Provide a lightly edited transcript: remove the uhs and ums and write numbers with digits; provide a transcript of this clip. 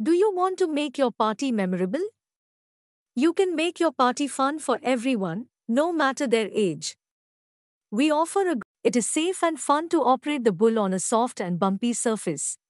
Do you want to make your party memorable? You can make your party fun for everyone, no matter their age. We offer a it is safe and fun to operate the bull on a soft and bumpy surface.